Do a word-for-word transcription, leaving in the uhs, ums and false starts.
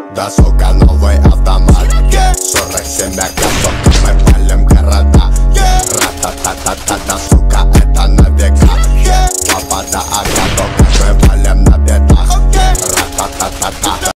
Да, сука, новый автомат, yeah. сорок семь каток, мы палим города, yeah. Ра-та-та-та-та, да, сука, это на века, yeah. Папа, да, а каток.